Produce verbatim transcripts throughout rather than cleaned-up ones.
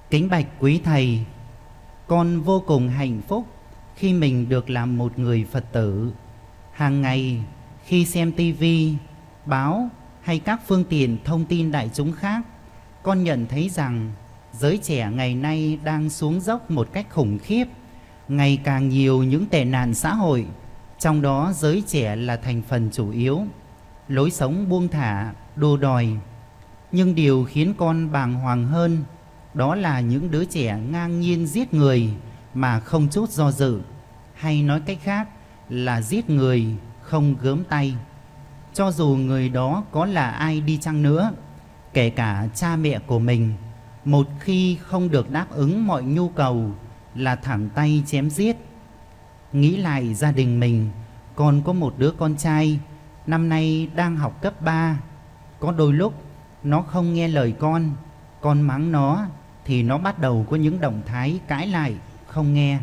Kính bạch quý thầy, con vô cùng hạnh phúc khi mình được làm một người Phật tử. Hàng ngày khi xem tivi, báo hay các phương tiện thông tin đại chúng khác, con nhận thấy rằng giới trẻ ngày nay đang xuống dốc một cách khủng khiếp. Ngày càng nhiều những tệ nạn xã hội, trong đó giới trẻ là thành phần chủ yếu. Lối sống buông thả, đua đòi. Nhưng điều khiến con bàng hoàng hơn đó là những đứa trẻ ngang nhiên giết người mà không chút do dự, hay nói cách khác là giết người không gớm tay. Cho dù người đó có là ai đi chăng nữa, kể cả cha mẹ của mình, một khi không được đáp ứng mọi nhu cầu là thẳng tay chém giết. Nghĩ lại gia đình mình, con có một đứa con trai năm nay đang học cấp ba. Có đôi lúc nó không nghe lời con, con mắng nó thì nó bắt đầu có những động thái cãi lại, không nghe.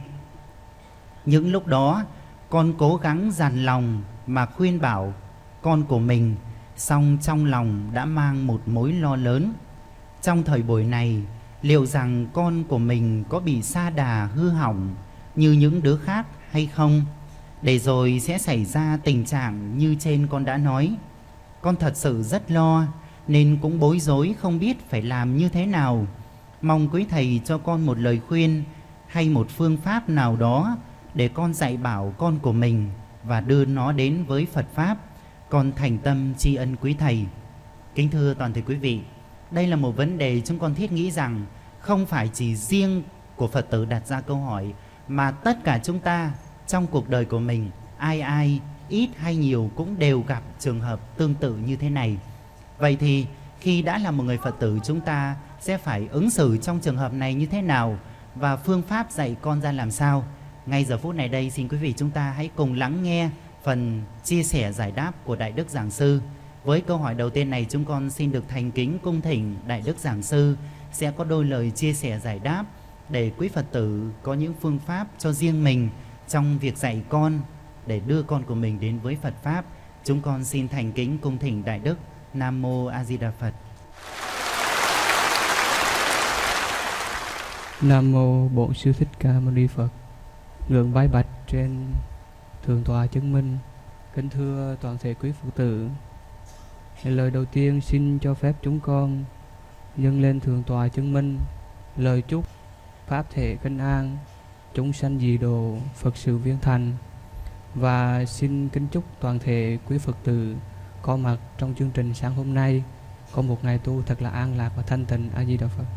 Những lúc đó con cố gắng dằn lòng mà khuyên bảo con của mình, song trong lòng đã mang một mối lo lớn. Trong thời buổi này, liệu rằng con của mình có bị sa đà hư hỏng như những đứa khác hay không, để rồi sẽ xảy ra tình trạng như trên con đã nói. Con thật sự rất lo, nên cũng bối rối không biết phải làm như thế nào. Mong quý thầy cho con một lời khuyên hay một phương pháp nào đó để con dạy bảo con của mình và đưa nó đến với Phật Pháp. Con thành tâm tri ân quý thầy. Kính thưa toàn thể quý vị, đây là một vấn đề chúng con thiết nghĩ rằng không phải chỉ riêng của Phật tử đặt ra câu hỏi, mà tất cả chúng ta trong cuộc đời của mình, ai ai ít hay nhiều cũng đều gặp trường hợp tương tự như thế này. Vậy thì khi đã là một người Phật tử, chúng ta sẽ phải ứng xử trong trường hợp này như thế nào và phương pháp dạy con ra làm sao? Ngay giờ phút này đây, xin quý vị chúng ta hãy cùng lắng nghe phần chia sẻ giải đáp của Đại Đức Giảng Sư. Với câu hỏi đầu tiên này, chúng con xin được thành kính cung thỉnh Đại Đức Giảng Sư sẽ có đôi lời chia sẻ giải đáp để quý Phật tử có những phương pháp cho riêng mình trong việc dạy con, để đưa con của mình đến với Phật Pháp. Chúng con xin thành kính cung thỉnh Đại Đức. Nam Mô A Di Đà Phật. Nam Mô Bổn Sư Thích Ca Mâu Ni Phật. Ngưỡng vái bạch trên Thượng tọa chứng minh. Kính thưa toàn thể quý Phật tử, lời đầu tiên xin cho phép chúng con dâng lên Thượng tọa chứng minh lời chúc pháp thể kinh an, chúng sanh dị độ, Phật sự viên thành. Và xin kính chúc toàn thể quý Phật tử có mặt trong chương trình sáng hôm nay có một ngày tu thật là an lạc và thanh tịnh. A Di Đà Phật.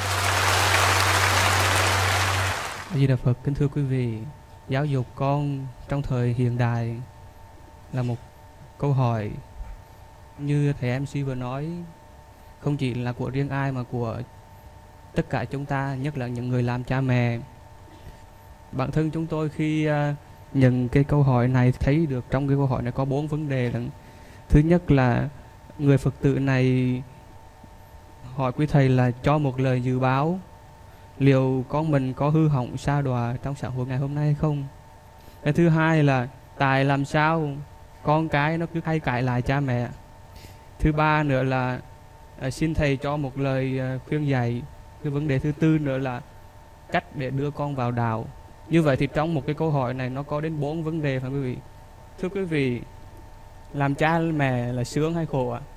A Di Đà Phật. Kính thưa quý vị, giáo dục con trong thời hiện đại là một câu hỏi như thầy em xê vừa nói, không chỉ là của riêng ai mà của tất cả chúng ta, nhất là những người làm cha mẹ. Bản thân chúng tôi khi uh, nhận cái câu hỏi này thấy được trong cái câu hỏi này có bốn vấn đề là: thứ nhất là người Phật tử này hỏi quý thầy là cho một lời dự báo liệu con mình có hư hỏng sa đọa trong xã hội ngày hôm nay hay không. Cái thứ hai là tại làm sao con cái nó cứ hay cãi lại cha mẹ. Thứ ba nữa là à, xin thầy cho một lời à, khuyên dạy. Cái vấn đề thứ tư nữa là cách để đưa con vào đạo. Như vậy thì trong một cái câu hỏi này nó có đến bốn vấn đề phải quý vị. Thưa quý vị, làm cha mẹ là sướng hay khổ ạ?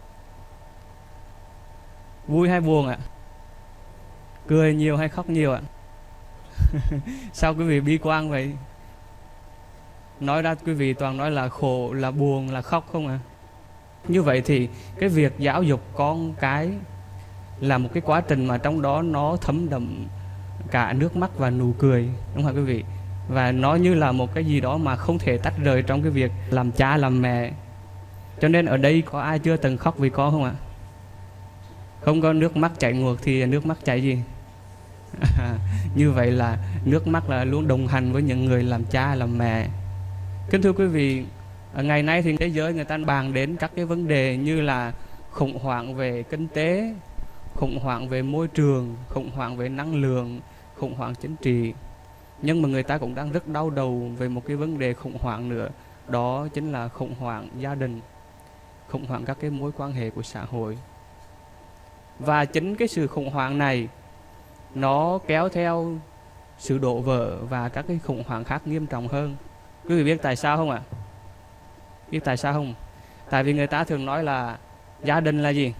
Vui hay buồn ạ? Cười nhiều hay khóc nhiều ạ? Sao quý vị bi quan vậy? Nói ra quý vị toàn nói là khổ, là buồn, là khóc không ạ? Như vậy thì cái việc giáo dục con cái là một cái quá trình mà trong đó nó thấm đậm cả nước mắt và nụ cười, đúng không quý vị? Và nó như là một cái gì đó mà không thể tách rời trong cái việc làm cha làm mẹ. Cho nên ở đây có ai chưa từng khóc vì con không ạ? Không có nước mắt chảy ngược thì nước mắt chảy gì? À, như vậy là nước mắt là luôn đồng hành với những người làm cha làm mẹ. Kính thưa quý vị, ngày nay thì thế giới người ta bàn đến các cái vấn đề như là khủng hoảng về kinh tế, khủng hoảng về môi trường, khủng hoảng về năng lượng, khủng hoảng chính trị. Nhưng mà người ta cũng đang rất đau đầu về một cái vấn đề khủng hoảng nữa, đó chính là khủng hoảng gia đình, khủng hoảng các cái mối quan hệ của xã hội. Và chính cái sự khủng hoảng này nó kéo theo sự đổ vỡ và các cái khủng hoảng khác nghiêm trọng hơn. Quý vị biết tại sao không ạ? Biết tại sao không? Tại vì người ta thường nói là gia đình là gì?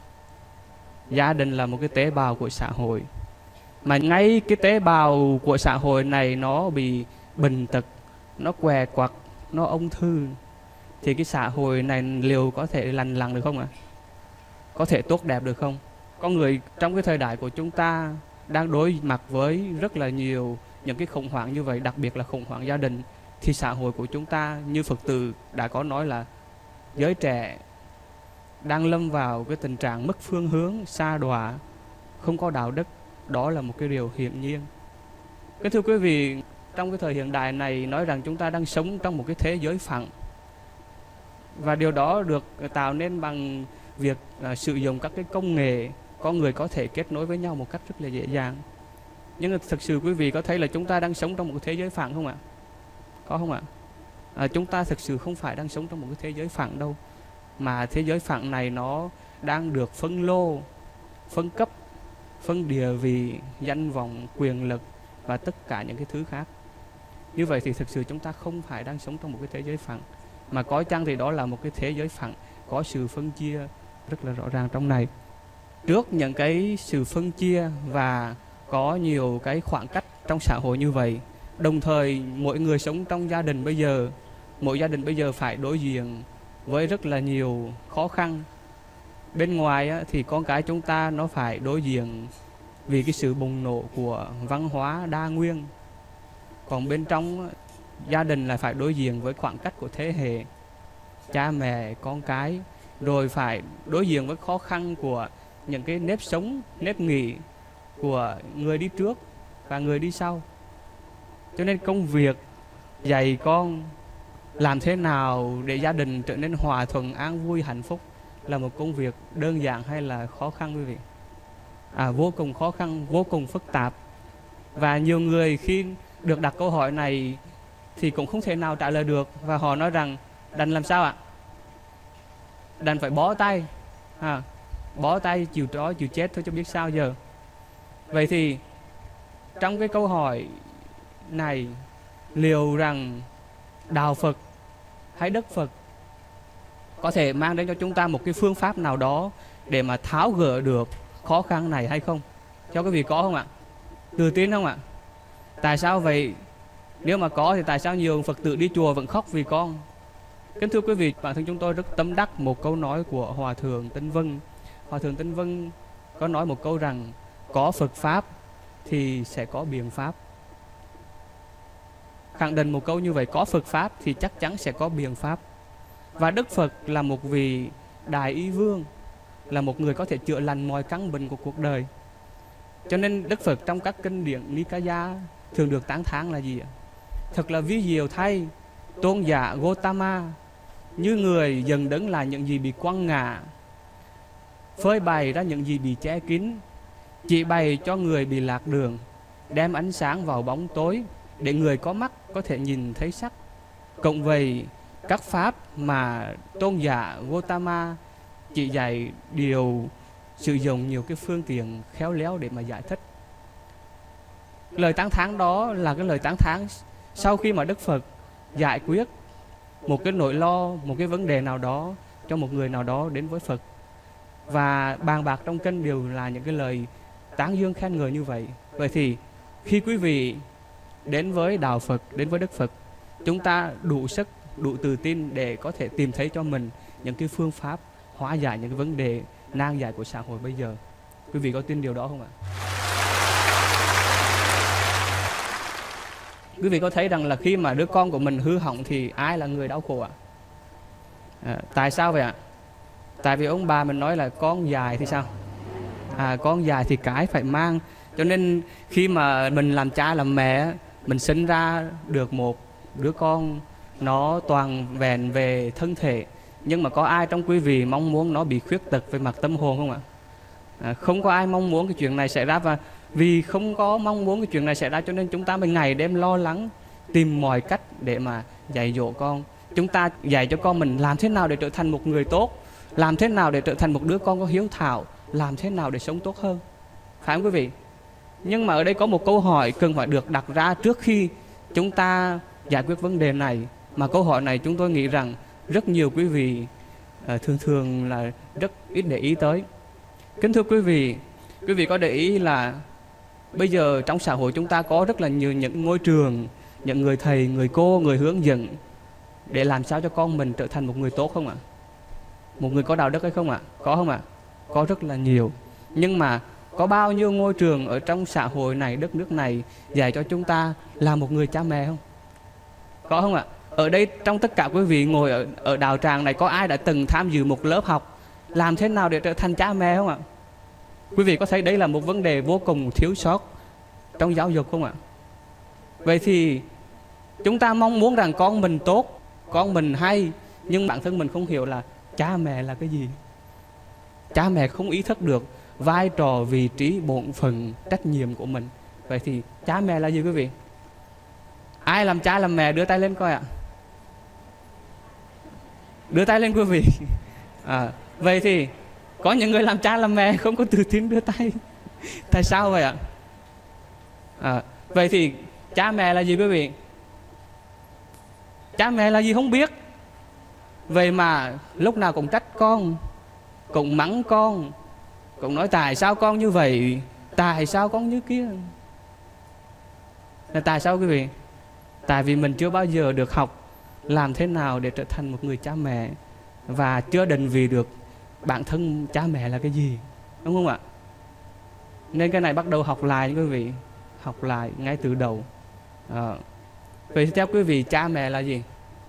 Gia đình là một cái tế bào của xã hội. Mà ngay cái tế bào của xã hội này nó bị bệnh tật, nó què quặt, nó ung thư, thì cái xã hội này liệu có thể lành lặn được không ạ? Có thể tốt đẹp được không? Con người trong cái thời đại của chúng ta đang đối mặt với rất là nhiều những cái khủng hoảng như vậy, đặc biệt là khủng hoảng gia đình. Thì xã hội của chúng ta, như Phật tử đã có nói là giới trẻ đang lâm vào cái tình trạng mất phương hướng, sa đọa, không có đạo đức. Đó là một cái điều hiển nhiên. Kính thưa quý vị, trong cái thời hiện đại này nói rằng chúng ta đang sống trong một cái thế giới phẳng. Và điều đó được tạo nên bằng việc uh, sử dụng các cái công nghệ, con người có thể kết nối với nhau một cách rất là dễ dàng. Nhưng thực sự quý vị có thấy là chúng ta đang sống trong một thế giới phẳng không ạ? Có không ạ? À, chúng ta thực sự không phải đang sống trong một cái thế giới phẳng đâu. Mà thế giới phẳng này nó đang được phân lô, phân cấp, phân địa vị, danh vọng, quyền lực và tất cả những cái thứ khác. Như vậy thì thực sự chúng ta không phải đang sống trong một cái thế giới phẳng, mà có chăng thì đó là một cái thế giới phẳng, có sự phân chia rất là rõ ràng trong này. Trước những cái sự phân chia và có nhiều cái khoảng cách trong xã hội như vậy, đồng thời mỗi người sống trong gia đình bây giờ, mỗi gia đình bây giờ phải đối diện với rất là nhiều khó khăn. Bên ngoài á, thì con cái chúng ta nó phải đối diện vì cái sự bùng nổ của văn hóa đa nguyên. Còn bên trong á, gia đình là phải đối diện với khoảng cách của thế hệ, cha mẹ, con cái, rồi phải đối diện với khó khăn của những cái nếp sống, nếp nghĩ của người đi trước và người đi sau. Cho nên công việc dạy con làm thế nào để gia đình trở nên hòa thuận, an vui, hạnh phúc là một công việc đơn giản hay là khó khăn quý vị? À, vô cùng khó khăn, vô cùng phức tạp. Và nhiều người khi được đặt câu hỏi này thì cũng không thể nào trả lời được. Và họ nói rằng đành làm sao ạ? Đành phải bó tay, à, bó tay chịu trói chịu chết thôi chứ biết sao giờ. Vậy thì trong cái câu hỏi này, liệu rằng đạo Phật hay Đức Phật có thể mang đến cho chúng ta một cái phương pháp nào đó để mà tháo gỡ được khó khăn này hay không? Cho quý vị có không ạ? Tự tin không ạ? Tại sao vậy? Nếu mà có thì tại sao nhiều Phật tử đi chùa vẫn khóc vì con? Kính thưa quý vị, bản thân chúng tôi rất tâm đắc một câu nói của Hòa Thượng Tinh Vân. Hòa Thượng Tinh Vân có nói một câu rằng có Phật Pháp thì sẽ có biện pháp. Khẳng định một câu như vậy, có Phật Pháp thì chắc chắn sẽ có biện pháp. Và Đức Phật là một vị đại y vương, là một người có thể chữa lành mọi căn bệnh của cuộc đời. Cho nên Đức Phật trong các kinh điển Nikaya thường được tán thán là gì ạ? Thật là vi diệu thay, tôn giả Gotama như người dần đứng lại những gì bị quăng ngã, phơi bày ra những gì bị che kín, chỉ bày cho người bị lạc đường, đem ánh sáng vào bóng tối để người có mắt có thể nhìn thấy sắc. Cộng vậy, các pháp mà tôn giả Gotama chỉ dạy đều sử dụng nhiều cái phương tiện khéo léo để mà giải thích. Lời tán thán đó là cái lời tán thán sau khi mà Đức Phật giải quyết một cái nỗi lo, một cái vấn đề nào đó cho một người nào đó đến với Phật. Và bàn bạc trong kinh đều là những cái lời tán dương khen ngợi như vậy. Vậy thì khi quý vị đến với đạo Phật, đến với Đức Phật, chúng ta đủ sức, đủ tự tin để có thể tìm thấy cho mình những cái phương pháp hóa giải những cái vấn đề nan giải của xã hội bây giờ. Quý vị có tin điều đó không ạ? Quý vị có thấy rằng là khi mà đứa con của mình hư hỏng thì ai là người đau khổ ạ? À, tại sao vậy ạ? Tại vì ông bà mình nói là con dài thì sao? À, con dài thì cái phải mang. Cho nên khi mà mình làm cha làm mẹ, mình sinh ra được một đứa con nó toàn vẹn về thân thể, nhưng mà có ai trong quý vị mong muốn nó bị khuyết tật về mặt tâm hồn không ạ? À, không có ai mong muốn cái chuyện này xảy ra. Và vì không có mong muốn cái chuyện này xảy ra cho nên chúng ta mình ngày đêm lo lắng, tìm mọi cách để mà dạy dỗ con. Chúng ta dạy cho con mình làm thế nào để trở thành một người tốt, làm thế nào để trở thành một đứa con có hiếu thảo, làm thế nào để sống tốt hơn. Phải không quý vị? Nhưng mà ở đây có một câu hỏi cần phải được đặt ra trước khi chúng ta giải quyết vấn đề này. Mà câu hỏi này chúng tôi nghĩ rằng rất nhiều quý vị uh, thường thường là rất ít để ý tới. Kính thưa quý vị, quý vị có để ý là bây giờ trong xã hội chúng ta có rất là nhiều những ngôi trường, những người thầy, người cô, người hướng dẫn để làm sao cho con mình trở thành một người tốt không ạ? Một người có đạo đức hay không ạ? Có không ạ? Có rất là nhiều. Nhưng mà có bao nhiêu ngôi trường ở trong xã hội này, đất nước này dạy cho chúng ta là một người cha mẹ không? Có không ạ? Ở đây trong tất cả quý vị ngồi ở, ở đạo tràng này có ai đã từng tham dự một lớp học làm thế nào để trở thành cha mẹ không ạ? Quý vị có thấy đấy là một vấn đề vô cùng thiếu sót trong giáo dục không ạ? Vậy thì chúng ta mong muốn rằng con mình tốt, con mình hay, nhưng bản thân mình không hiểu là cha mẹ là cái gì. Cha mẹ không ý thức được vai trò, vị trí, bổn phận, trách nhiệm của mình. Vậy thì cha mẹ là gì quý vị? Ai làm cha làm mẹ đưa tay lên coi ạ. Đưa tay lên quý vị. À, vậy thì có những người làm cha làm mẹ không có tự tin đưa tay. Tại sao vậy ạ? À, vậy thì cha mẹ là gì quý vị? Cha mẹ là gì không biết. Vậy mà lúc nào cũng trách con, cũng mắng con, cũng nói tại sao con như vậy, tại sao con như kia. Là tại sao quý vị? Tại vì mình chưa bao giờ được học làm thế nào để trở thành một người cha mẹ, và chưa định vị được bản thân cha mẹ là cái gì, đúng không ạ? Nên cái này bắt đầu học lại quý vị, học lại ngay từ đầu. À, vậy theo quý vị cha mẹ là gì?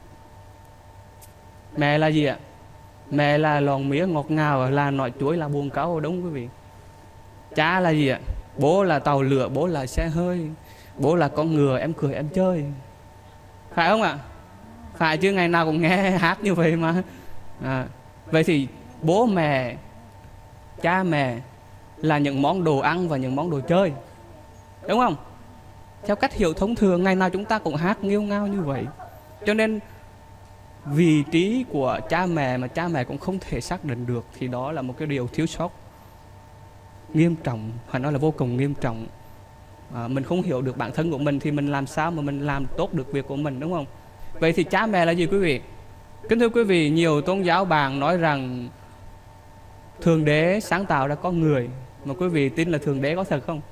Mẹ là gì ạ? Mẹ là lòn mía ngọt ngào, là nồi chuối, là buồn cáu, đúng quý vị. Cha là gì ạ? Bố là tàu lửa, bố là xe hơi, bố là con ngựa em cười em chơi. Phải không ạ? Phải chứ, ngày nào cũng nghe hát như vậy mà. À, vậy thì bố mẹ, cha mẹ là những món đồ ăn và những món đồ chơi, đúng không? Theo cách hiểu thông thường, ngày nào chúng ta cũng hát nghêu ngao như vậy. Cho nên vị trí của cha mẹ mà cha mẹ cũng không thể xác định được, thì đó là một cái điều thiếu sót nghiêm trọng, phải nói là vô cùng nghiêm trọng. À, mình không hiểu được bản thân của mình thì mình làm sao mà mình làm tốt được việc của mình, đúng không? Vậy thì cha mẹ là gì quý vị? Kính thưa quý vị, nhiều tôn giáo bàn nói rằng Thượng Đế sáng tạo ra con người, mà quý vị tin là Thượng Đế có thật không?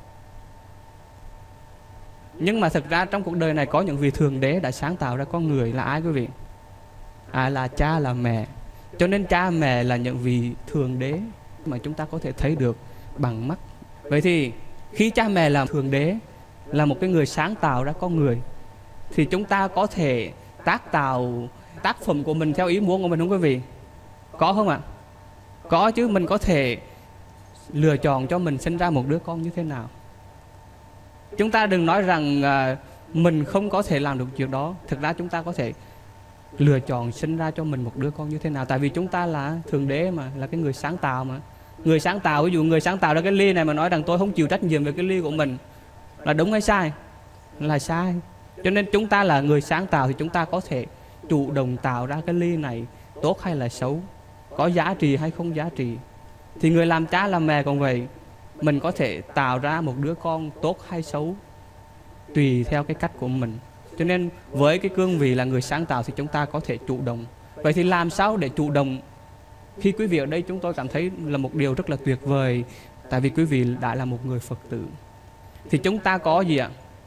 Nhưng mà thực ra trong cuộc đời này có những vị Thượng Đế đã sáng tạo ra con người là ai quý vị? À, là cha, là mẹ. Cho nên cha mẹ là những vị Thượng Đế mà chúng ta có thể thấy được bằng mắt. Vậy thì khi cha mẹ là Thượng Đế, là một cái người sáng tạo ra con người, thì chúng ta có thể tác tạo tác phẩm của mình theo ý muốn của mình không quý vị? Có không ạ? Có chứ, mình có thể lựa chọn cho mình sinh ra một đứa con như thế nào. Chúng ta đừng nói rằng à, mình không có thể làm được chuyện đó. Thực ra chúng ta có thể lựa chọn sinh ra cho mình một đứa con như thế nào. Tại vì chúng ta là Thượng Đế mà, là cái người sáng tạo mà. Người sáng tạo, ví dụ người sáng tạo ra cái ly này mà nói rằng tôi không chịu trách nhiệm về cái ly của mình, là đúng hay sai? Là sai. Cho nên chúng ta là người sáng tạo thì chúng ta có thể chủ động tạo ra cái ly này tốt hay là xấu, có giá trị hay không giá trị. Thì người làm cha làm mẹ cũng vậy, mình có thể tạo ra một đứa con tốt hay xấu tùy theo cái cách của mình. Cho nên với cái cương vị là người sáng tạo thì chúng ta có thể chủ động. Vậy thì làm sao để chủ động? Khi quý vị ở đây chúng tôi cảm thấy là một điều rất là tuyệt vời. Tại vì quý vị đã là một người Phật tử. Thì chúng ta có gì ạ?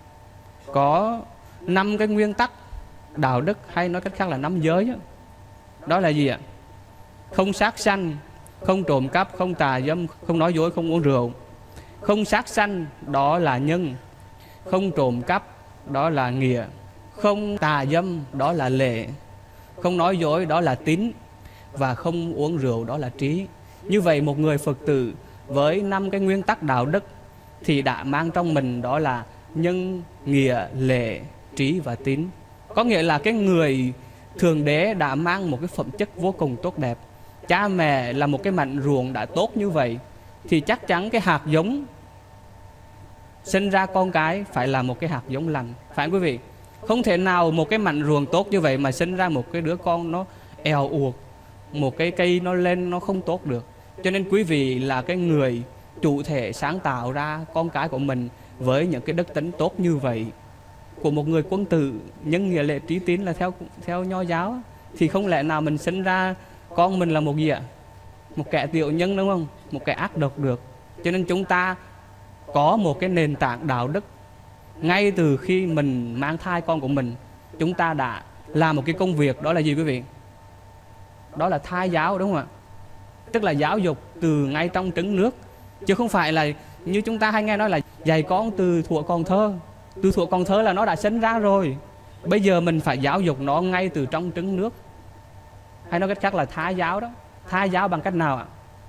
Có năm cái nguyên tắc đạo đức, hay nói cách khác là năm giới. Đó là gì ạ? Không sát sanh, không trộm cắp, không tà dâm, không nói dối, không uống rượu. Không sát sanh đó là nhân, không trộm cắp đó là nghĩa, không tà dâm đó là lệ, không nói dối đó là tín, và không uống rượu đó là trí. Như vậy một người Phật tử với năm cái nguyên tắc đạo đức thì đã mang trong mình đó là nhân, nghĩa, lệ, trí và tín. Có nghĩa là cái người Thượng Đế đã mang một cái phẩm chất vô cùng tốt đẹp. Cha mẹ là một cái mảnh ruộng đã tốt như vậy, thì chắc chắn cái hạt giống sinh ra con cái phải là một cái hạt giống lành. Phải không quý vị? Không thể nào một cái mảnh ruộng tốt như vậy mà sinh ra một cái đứa con nó eo uột, một cái cây nó lên nó không tốt được. Cho nên quý vị là cái người chủ thể sáng tạo ra con cái của mình, với những cái đức tính tốt như vậy của một người quân tử, nhân nghĩa lệ trí tín là theo theo Nho giáo, thì không lẽ nào mình sinh ra con mình là một gì ạ? Một kẻ tiểu nhân, đúng không? Một kẻ ác độc được. Cho nên chúng ta có một cái nền tảng đạo đức ngay từ khi mình mang thai con của mình. Chúng ta đã làm một cái công việc, đó là gì quý vị? Đó là thai giáo, đúng không ạ? Tức là giáo dục từ ngay trong trứng nước, chứ không phải là như chúng ta hay nghe nói là dạy con từ thuở còn thơ. Từ thuở còn thơ là nó đã sinh ra rồi. Bây giờ mình phải giáo dục nó ngay từ trong trứng nước. Hay nói cách khác là thai giáo đó. Thai giáo bằng cách nào ạ?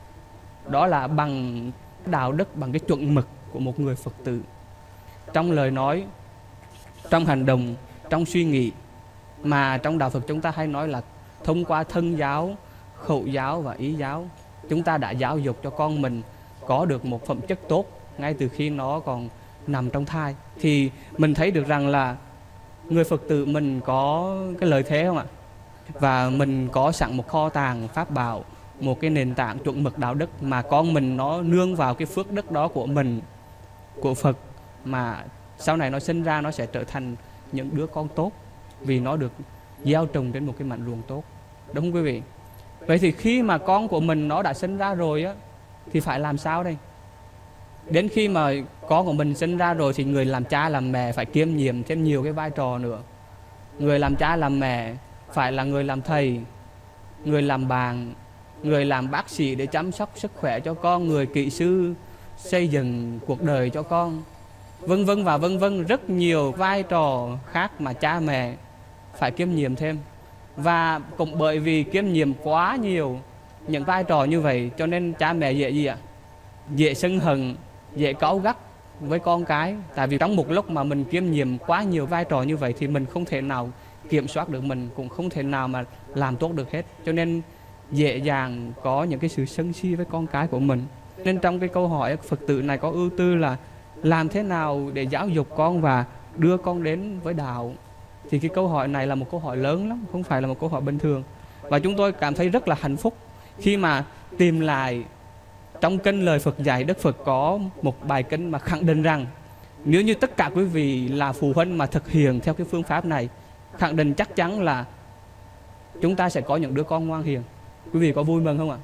Đó là bằng đạo đức, bằng cái chuẩn mực của một người Phật tử. Trong lời nói, trong hành động, trong suy nghĩ. Mà trong đạo Phật chúng ta hay nói là thông qua thân giáo, khẩu giáo và ý giáo, chúng ta đã giáo dục cho con mình có được một phẩm chất tốt ngay từ khi nó còn nằm trong thai. Thì mình thấy được rằng là người Phật tử mình có cái lợi thế không ạ? Và mình có sẵn một kho tàng pháp bảo, một cái nền tảng chuẩn mực đạo đức mà con mình nó nương vào cái phước đức đó của mình, của Phật, mà sau này nó sinh ra nó sẽ trở thành những đứa con tốt vì nó được gieo trồng trên một cái mảnh ruộng tốt. Đúng không quý vị? Vậy thì khi mà con của mình nó đã sinh ra rồi á, thì phải làm sao đây? Đến khi mà con của mình sinh ra rồi thì người làm cha làm mẹ phải kiêm nhiệm thêm nhiều cái vai trò nữa. Người làm cha làm mẹ phải là người làm thầy, người làm bạn, người làm bác sĩ để chăm sóc sức khỏe cho con, người kỹ sư xây dựng cuộc đời cho con, vân vân và vân vân, rất nhiều vai trò khác mà cha mẹ phải kiêm nhiệm thêm. Và cũng bởi vì kiêm nhiệm quá nhiều những vai trò như vậy cho nên cha mẹ dễ gì ạ? Dễ sân hận, dễ cáu gắt với con cái. Tại vì trong một lúc mà mình kiêm nhiệm quá nhiều vai trò như vậy thì mình không thể nào kiểm soát được mình, cũng không thể nào mà làm tốt được hết. Cho nên dễ dàng có những cái sự sân si với con cái của mình. Nên trong cái câu hỏi Phật tử này có ưu tư là làm thế nào để giáo dục con và đưa con đến với đạo. Thì cái câu hỏi này là một câu hỏi lớn lắm, không phải là một câu hỏi bình thường. Và chúng tôi cảm thấy rất là hạnh phúc khi mà tìm lại trong kinh lời Phật dạy, Đức Phật có một bài kinh mà khẳng định rằng nếu như tất cả quý vị là phụ huynh mà thực hiện theo cái phương pháp này, khẳng định chắc chắn là chúng ta sẽ có những đứa con ngoan hiền. Quý vị có vui mừng không ạ?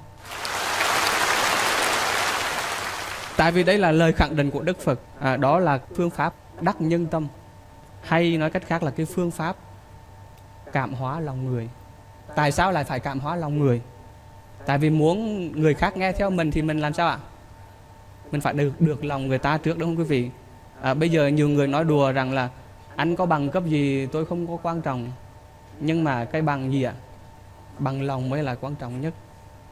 Tại vì đây là lời khẳng định của Đức Phật, à, đó là phương pháp đắc nhân tâm, hay nói cách khác là cái phương pháp cảm hóa lòng người. Tại sao lại phải cảm hóa lòng người? Tại vì muốn người khác nghe theo mình thì mình làm sao ạ? Mình phải được được lòng người ta trước, đúng không quý vị? À, bây giờ nhiều người nói đùa rằng là anh có bằng cấp gì tôi không có quan trọng, nhưng mà cái bằng gì ạ? Bằng lòng mới là quan trọng nhất.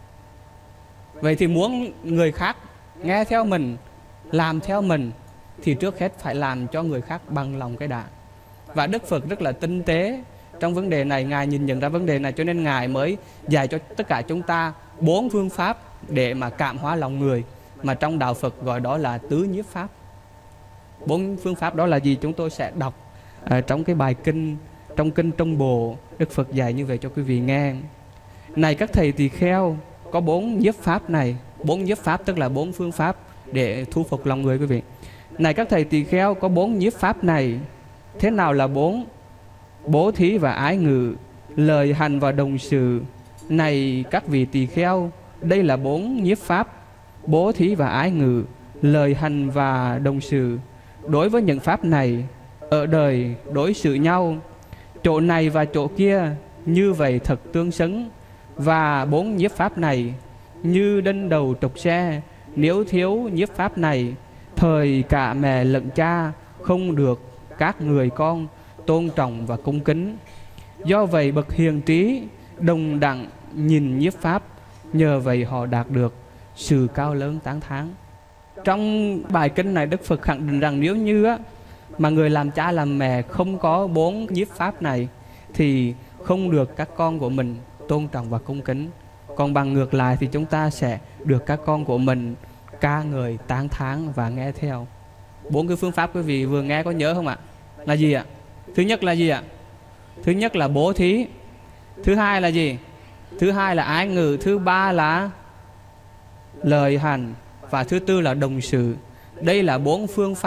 Vậy thì muốn người khác nghe theo mình, làm theo mình, thì trước hết phải làm cho người khác bằng lòng cái đã. Và Đức Phật rất là tinh tế trong vấn đề này, Ngài nhìn nhận ra vấn đề này cho nên Ngài mới dạy cho tất cả chúng ta bốn phương pháp để mà cảm hóa lòng người, mà trong đạo Phật gọi đó là tứ nhiếp pháp. Bốn phương pháp đó là gì chúng tôi sẽ đọc à, trong cái bài kinh, trong kinh Trung Bộ, Đức Phật dạy như vậy cho quý vị nghe. Này các thầy tỳ kheo, có bốn nhiếp pháp này. Bốn nhiếp pháp tức là bốn phương pháp để thu phục lòng người quý vị. Này các thầy tỳ kheo, có bốn nhiếp pháp này. Thế nào là bốn? Bố thí và ái ngữ, lời hành và đồng sự. Này các vị tỳ kheo, đây là bốn nhiếp pháp: bố thí và ái ngữ, lời hành và đồng sự. Đối với những pháp này, ở đời đối xử nhau, chỗ này và chỗ kia như vậy thật tương xứng. Và bốn nhiếp pháp này như đinh đầu trục xe, nếu thiếu nhiếp pháp này, thời cả mẹ lẫn cha không được các người con tôn trọng và cung kính. Do vậy bậc hiền trí đồng đẳng nhìn nhiếp pháp, nhờ vậy họ đạt được sự cao lớn tán thán. Trong bài kinh này Đức Phật khẳng định rằng nếu như á, mà người làm cha làm mẹ không có bốn nhiếp pháp này thì không được các con của mình tôn trọng và cung kính. Còn bằng ngược lại thì chúng ta sẽ được các con của mình ca ngợi, tán thán và nghe theo. Bốn cái phương pháp quý vị vừa nghe có nhớ không ạ? Là gì ạ? Thứ nhất là gì ạ? Thứ nhất là bố thí. Thứ hai là gì? Thứ hai là ái ngữ. Thứ ba là lời hành. Và thứ tư là đồng sự. Đây là bốn phương pháp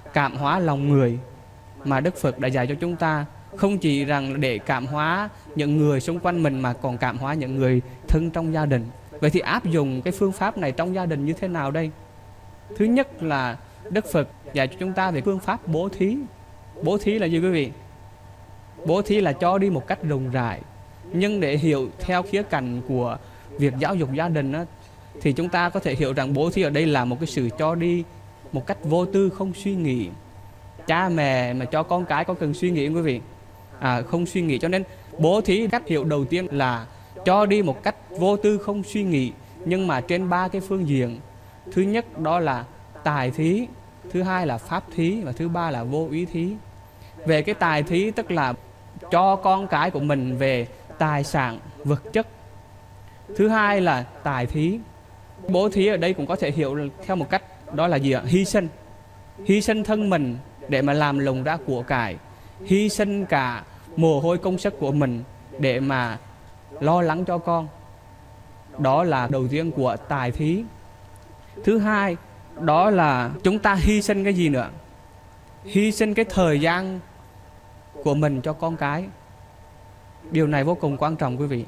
cảm hóa lòng người mà Đức Phật đã dạy cho chúng ta. Không chỉ rằng để cảm hóa những người xung quanh mình mà còn cảm hóa những người thân trong gia đình. Vậy thì áp dụng cái phương pháp này trong gia đình như thế nào đây? Thứ nhất là Đức Phật dạy cho chúng ta về phương pháp bố thí. Bố thí là gì quý vị? Bố thí là cho đi một cách rộng rãi. Nhưng để hiểu theo khía cạnh của việc giáo dục gia đình á, thì chúng ta có thể hiểu rằng bố thí ở đây là một cái sự cho đi một cách vô tư, không suy nghĩ. Cha mẹ mà cho con cái có cần suy nghĩ không quý vị? À, không suy nghĩ. Cho nên bố thí cách hiểu đầu tiên là cho đi một cách vô tư, không suy nghĩ, nhưng mà trên ba cái phương diện. Thứ nhất đó là tài thí, thứ hai là pháp thí, và thứ ba là vô ý thí. Về cái tài thí tức là cho con cái của mình về tài sản, vật chất. Thứ hai là tài thí. Bố thí ở đây cũng có thể hiểu theo một cách đó là gì ạ? Hy sinh. Hy sinh thân mình để mà làm lồng ra của cải. Hy sinh cả mồ hôi công sức của mình để mà lo lắng cho con. Đó là đầu tiên của tài thí. Thứ hai đó là chúng ta hy sinh cái gì nữa? Hy sinh cái thời gian của mình cho con cái. Điều này vô cùng quan trọng quý vị.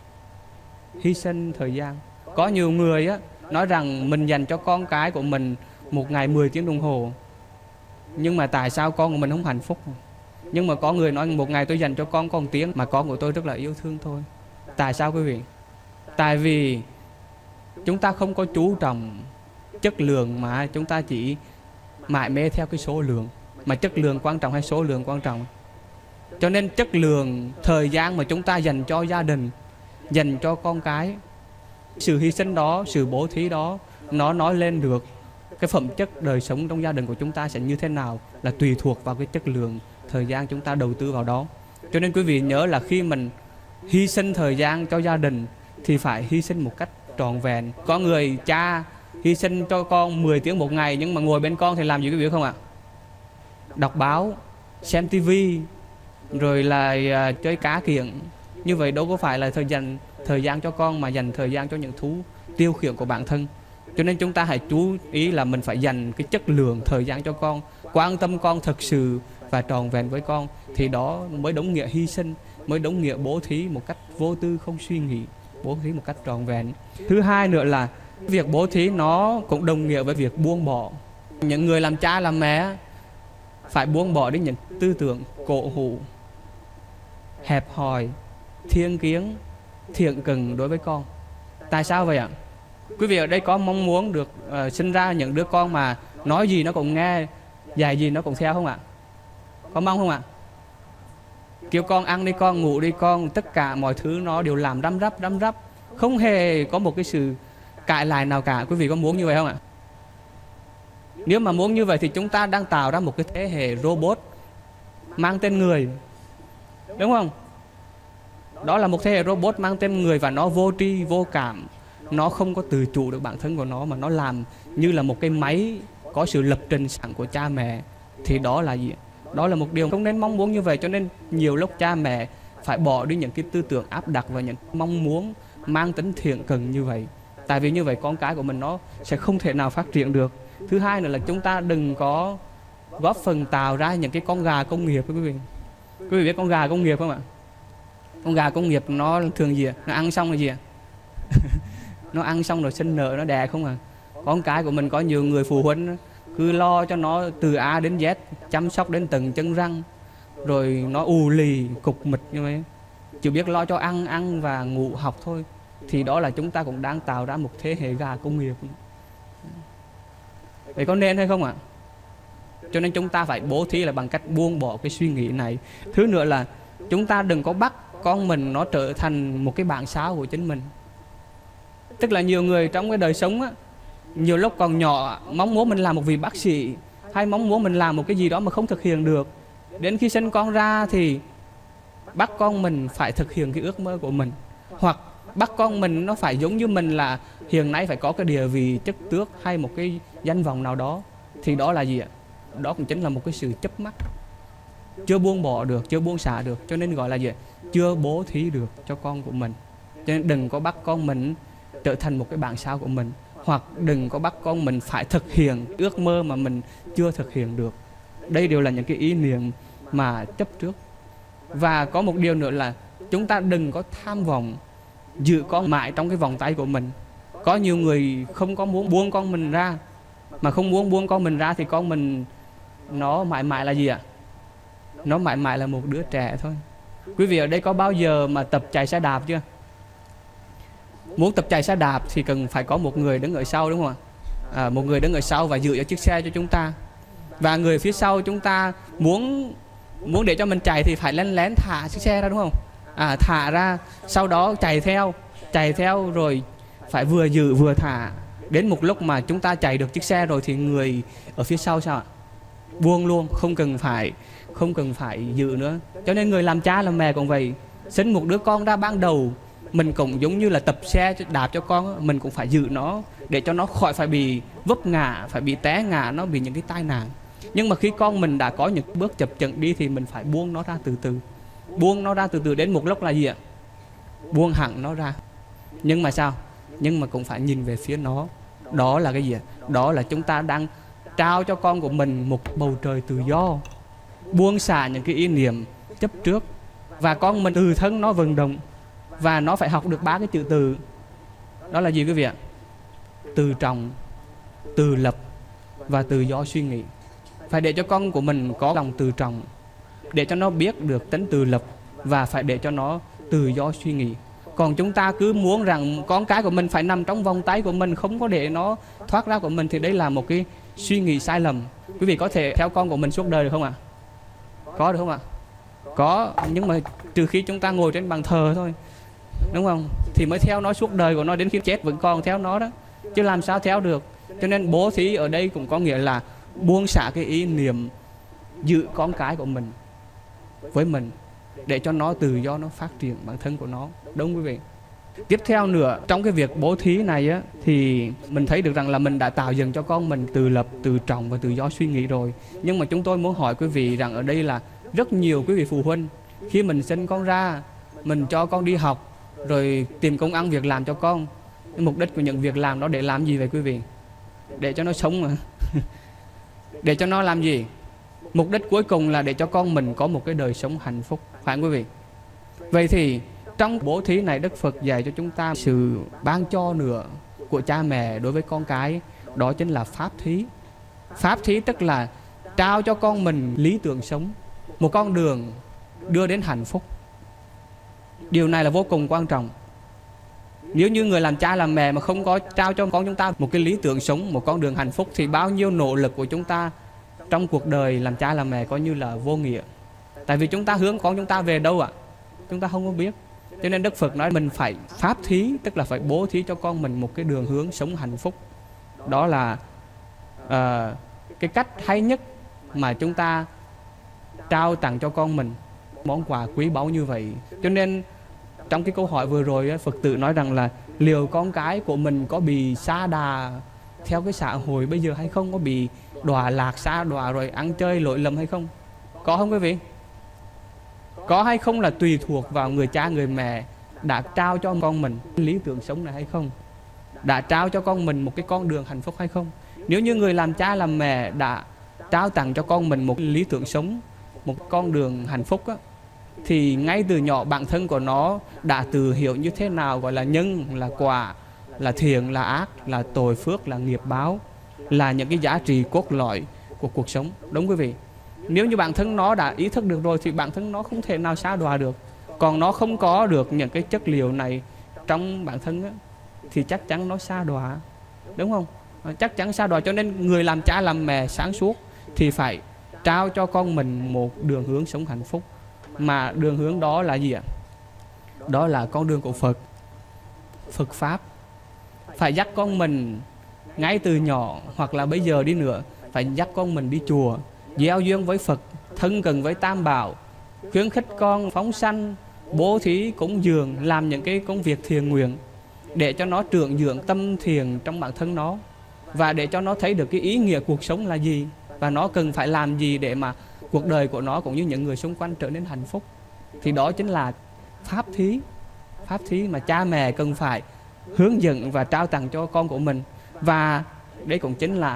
Hy sinh thời gian. Có nhiều người á, nói rằng mình dành cho con cái của mình một ngày mười tiếng đồng hồ, nhưng mà tại sao con của mình không hạnh phúc? Nhưng mà có người nói một ngày tôi dành cho con con tiếng mà con của tôi rất là yêu thương thôi. Tại sao quý vị? Tại vì chúng ta không có chú trọng chất lượng mà chúng ta chỉ mải mê theo cái số lượng. Mà chất lượng quan trọng hay số lượng quan trọng? Cho nên chất lượng thời gian mà chúng ta dành cho gia đình, dành cho con cái, sự hy sinh đó, sự bố thí đó, nó nói lên được cái phẩm chất đời sống trong gia đình của chúng ta sẽ như thế nào là tùy thuộc vào cái chất lượng thời gian chúng ta đầu tư vào đó. Cho nên quý vị nhớ là khi mình hy sinh thời gian cho gia đình thì phải hy sinh một cách trọn vẹn. Có người cha hy sinh cho con mười tiếng một ngày, nhưng mà ngồi bên con thì làm gì quý vị không ạ? Đọc báo, xem tivi, rồi là uh, chơi cá kiểng. Như vậy đâu có phải là thời gian thời gian cho con, mà dành thời gian cho những thú tiêu khiển của bản thân. Cho nên chúng ta hãy chú ý là mình phải dành cái chất lượng thời gian cho con, quan tâm con thật sự và trọn vẹn với con. Thì đó mới đúng nghĩa hy sinh, mới đúng nghĩa bố thí một cách vô tư, không suy nghĩ, bố thí một cách trọn vẹn. Thứ hai nữa là việc bố thí nó cũng đồng nghĩa với việc buông bỏ. Những người làm cha làm mẹ phải buông bỏ đi những tư tưởng cổ hủ, hẹp hòi, thiên kiến, thiện cận đối với con. Tại sao vậy ạ? Quý vị ở đây có mong muốn được uh, sinh ra những đứa con mà nói gì nó cũng nghe, dạy gì nó cũng theo không ạ? Có mong không ạ? Kêu con ăn đi con, ngủ đi con, tất cả mọi thứ nó đều làm răm rắp răm rắp, không hề có một cái sự cãi lại nào cả. Quý vị có muốn như vậy không ạ? Nếu mà muốn như vậy thì chúng ta đang tạo ra một cái thế hệ robot mang tên người, đúng không? Đó là một thế hệ robot mang tên người, và nó vô tri, vô cảm, nó không có tự chủ được bản thân của nó, mà nó làm như là một cái máy có sự lập trình sẵn của cha mẹ. Thì đó là gì? Đó là một điều không nên mong muốn như vậy. Cho nên nhiều lúc cha mẹ phải bỏ đi những cái tư tưởng áp đặt và những mong muốn mang tính thiện cận như vậy. Tại vì như vậy con cái của mình nó sẽ không thể nào phát triển được. Thứ hai nữa là chúng ta đừng có góp phần tạo ra những cái con gà công nghiệp. Quý vị quý vị biết con gà công nghiệp không ạ? Con gà công nghiệp nó thường gì? Nó ăn xong là gì ạ? Nó ăn xong rồi sinh nở, nó đẻ không à. Con cái của mình có nhiều người phụ huynh cứ lo cho nó từ A đến Z, chăm sóc đến từng chân răng, rồi nó ù lì, cục mịch như vậy, chỉ biết lo cho ăn, ăn và ngủ học thôi. Thì đó là chúng ta cũng đang tạo ra một thế hệ gà công nghiệp. Vậy có nên hay không ạ? Cho nên chúng ta phải bố thí là bằng cách buông bỏ cái suy nghĩ này. Thứ nữa là chúng ta đừng có bắt con mình nó trở thành một cái bản sao của chính mình. Tức là nhiều người trong cái đời sống á, nhiều lúc còn nhỏ mong muốn mình làm một vị bác sĩ, hay mong muốn mình làm một cái gì đó mà không thực hiện được. Đến khi sinh con ra thì bắt con mình phải thực hiện cái ước mơ của mình, hoặc bắt con mình nó phải giống như mình là hiện nay phải có cái địa vị chức tước hay một cái danh vọng nào đó. Thì đó là gì ạ? Đó cũng chính là một cái sự chấp mắc, chưa buông bỏ được, chưa buông xả được. Cho nên gọi là gì ạ? Chưa bố thí được cho con của mình. Cho nên đừng có bắt con mình trở thành một cái bản sao của mình, hoặc đừng có bắt con mình phải thực hiện ước mơ mà mình chưa thực hiện được. Đây đều là những cái ý niệm mà chấp trước. Và có một điều nữa là chúng ta đừng có tham vọng giữ con mãi trong cái vòng tay của mình. Có nhiều người không có muốn buông con mình ra, mà không muốn buông con mình ra thì con mình nó mãi mãi là gì ạ? Nó mãi mãi là một đứa trẻ thôi. Quý vị ở đây có bao giờ mà tập chạy xe đạp chưa? Muốn tập chạy xe đạp thì cần phải có một người đứng ở sau, đúng không ạ? À, một người đứng ở sau và giữ cho chiếc xe cho chúng ta. Và người phía sau chúng ta muốn muốn để cho mình chạy thì phải lén lén thả chiếc xe ra, đúng không? À, thả ra, sau đó chạy theo, chạy theo rồi phải vừa giữ vừa thả. Đến một lúc mà chúng ta chạy được chiếc xe rồi thì người ở phía sau sao ạ? Buông luôn, không cần phải không cần phải giữ nữa. Cho nên người làm cha làm mẹ cũng vậy. Sinh một đứa con ra ban đầu, mình cũng giống như là tập xe đạp cho con, mình cũng phải giữ nó để cho nó khỏi phải bị vấp ngã, phải bị té ngã, nó bị những cái tai nạn. Nhưng mà khi con mình đã có những bước chập chững đi thì mình phải buông nó ra từ từ. Buông nó ra từ từ đến một lúc là gì ạ? Buông hẳn nó ra. Nhưng mà sao? Nhưng mà cũng phải nhìn về phía nó. Đó là cái gì ạ? Đó là chúng ta đang trao cho con của mình một bầu trời tự do, buông xả những cái ý niệm chấp trước. Và con mình từ thân nó vận động, và nó phải học được ba cái chữ từ. Đó là gì quý vị ạ? Từ trọng, tự lập và tự do suy nghĩ. Phải để cho con của mình có lòng tự trọng, để cho nó biết được tính tự lập, và phải để cho nó tự do suy nghĩ. Còn chúng ta cứ muốn rằng con cái của mình phải nằm trong vòng tay của mình, không có để nó thoát ra của mình, thì đấy là một cái suy nghĩ sai lầm. Quý vị có thể theo con của mình suốt đời được không ạ? Có được không ạ? Có, nhưng mà trừ khi chúng ta ngồi trên bàn thờ thôi, đúng không? Thì mới theo nó suốt đời của nó, đến khi chết vẫn còn theo nó đó, chứ làm sao theo được. Cho nên bố thí ở đây cũng có nghĩa là buông xả cái ý niệm giữ con cái của mình với mình, để cho nó tự do nó phát triển bản thân của nó, đúng quý vị. Tiếp theo nữa, trong cái việc bố thí này á, thì mình thấy được rằng là mình đã tạo dựng cho con mình tự lập, tự trọng và tự do suy nghĩ rồi. Nhưng mà chúng tôi muốn hỏi quý vị rằng ở đây là rất nhiều quý vị phụ huynh, khi mình sinh con ra, mình cho con đi học, rồi tìm công ăn việc làm cho con. Mục đích của những việc làm đó để làm gì vậy quý vị? Để cho nó sống mà. Để cho nó làm gì? Mục đích cuối cùng là để cho con mình có một cái đời sống hạnh phúc, phải không quý vị? Vậy thì trong bố thí này, Đức Phật dạy cho chúng ta sự ban cho nữa của cha mẹ đối với con cái, đó chính là pháp thí. Pháp thí tức là trao cho con mình lý tưởng sống, một con đường đưa đến hạnh phúc. Điều này là vô cùng quan trọng. Nếu như người làm cha làm mẹ mà không có trao cho con chúng ta một cái lý tưởng sống, một con đường hạnh phúc, thì bao nhiêu nỗ lực của chúng ta trong cuộc đời làm cha làm mẹ coi như là vô nghĩa. Tại vì chúng ta hướng con chúng ta về đâu ạ? Chúng ta không có biết. Cho nên Đức Phật nói mình phải pháp thí, tức là phải bố thí cho con mình một cái đường hướng sống hạnh phúc. Đó là uh, cái cách hay nhất mà chúng ta trao tặng cho con mình món quà quý báu như vậy. Cho nên trong cái câu hỏi vừa rồi, Phật tử nói rằng là liệu con cái của mình có bị sa đà theo cái xã hội bây giờ hay không, có bị đọa lạc xa đọa rồi ăn chơi lỗi lầm hay không? Có không quý vị? Có hay không là tùy thuộc vào người cha người mẹ đã trao cho con mình lý tưởng sống này hay không, đã trao cho con mình một cái con đường hạnh phúc hay không. Nếu như người làm cha làm mẹ đã trao tặng cho con mình một lý tưởng sống, một con đường hạnh phúc á, thì ngay từ nhỏ bản thân của nó đã tự hiểu như thế nào gọi là nhân, là quả, là thiện, là ác, là tội phước, là nghiệp báo, là những cái giá trị cốt lõi của cuộc sống, đúng quý vị. Nếu như bản thân nó đã ý thức được rồi thì bản thân nó không thể nào sa đọa được. Còn nó không có được những cái chất liệu này trong bản thân á, thì chắc chắn nó sa đọa, đúng không? Chắc chắn sa đọa. Cho nên người làm cha làm mẹ sáng suốt thì phải trao cho con mình một đường hướng sống hạnh phúc. Mà đường hướng đó là gì ạ? Đó là con đường của Phật, Phật Pháp. Phải dắt con mình ngay từ nhỏ, hoặc là bây giờ đi nữa, phải dắt con mình đi chùa, gieo duyên với Phật, thân gần với Tam Bảo, khuyến khích con phóng sanh, bố thí, cúng dường, làm những cái công việc thiện nguyện để cho nó trưởng dưỡng tâm thiền trong bản thân nó, và để cho nó thấy được cái ý nghĩa cuộc sống là gì, và nó cần phải làm gì để mà cuộc đời của nó cũng như những người xung quanh trở nên hạnh phúc. Thì đó chính là pháp thí. Pháp thí mà cha mẹ cần phải hướng dẫn và trao tặng cho con của mình. Và đây cũng chính là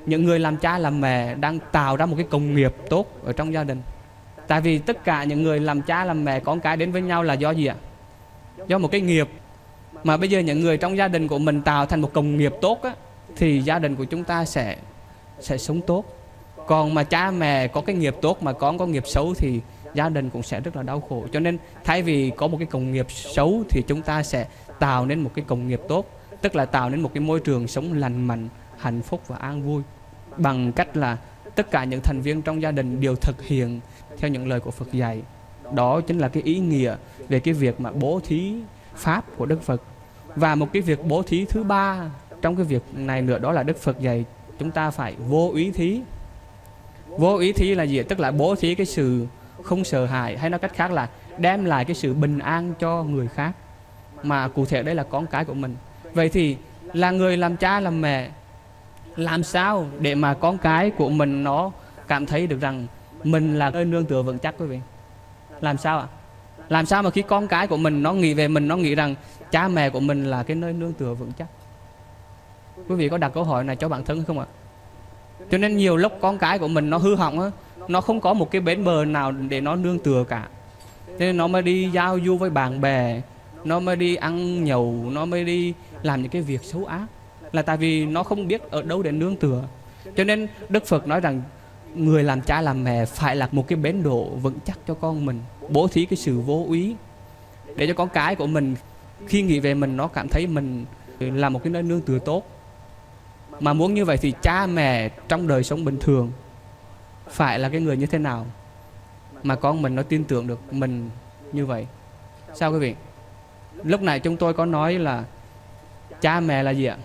những người làm cha làm mẹ đang tạo ra một cái công nghiệp tốt ở trong gia đình. Tại vì tất cả những người làm cha làm mẹ con cái đến với nhau là do gì ạ? Do một cái nghiệp. Mà bây giờ những người trong gia đình của mình tạo thành một công nghiệp tốt á, thì gia đình của chúng ta sẽ sẽ sống tốt. Còn mà cha mẹ có cái nghiệp tốt mà con có nghiệp xấu thì gia đình cũng sẽ rất là đau khổ. Cho nên thay vì có một cái công nghiệp xấu thì chúng ta sẽ tạo nên một cái công nghiệp tốt, tức là tạo nên một cái môi trường sống lành mạnh, hạnh phúc và an vui, bằng cách là tất cả những thành viên trong gia đình đều thực hiện theo những lời của Phật dạy. Đó chính là cái ý nghĩa về cái việc mà bố thí pháp của Đức Phật. Và một cái việc bố thí thứ ba trong cái việc này nữa, đó là Đức Phật dạy chúng ta phải vô úy thí. Vô úy thí là gì? Tức là bố thí cái sự không sợ hãi, hay nói cách khác là đem lại cái sự bình an cho người khác, mà cụ thể đây là con cái của mình. Vậy thì là người làm cha làm mẹ, làm sao để mà con cái của mình nó cảm thấy được rằng mình là nơi nương tựa vững chắc quý vị? Làm sao ạ? Làm sao mà khi con cái của mình nó nghĩ về mình, nó nghĩ rằng cha mẹ của mình là cái nơi nương tựa vững chắc? Quý vị có đặt câu hỏi này cho bản thân không ạ? Cho nên nhiều lúc con cái của mình nó hư hỏng á, nó không có một cái bến bờ nào để nó nương tựa cả. Nên nó mới đi giao du với bạn bè, nó mới đi ăn nhậu, nó mới đi làm những cái việc xấu ác, là tại vì nó không biết ở đâu để nương tựa. Cho nên Đức Phật nói rằng người làm cha làm mẹ phải là một cái bến đỗ vững chắc cho con mình, bố thí cái sự vô úy, để cho con cái của mình khi nghĩ về mình nó cảm thấy mình là một cái nơi nương tựa tốt. Mà muốn như vậy thì cha mẹ trong đời sống bình thường phải là cái người như thế nào mà con mình nó tin tưởng được mình như vậy? Sao quý vị? Lúc này chúng tôi có nói là cha mẹ là gì ạ?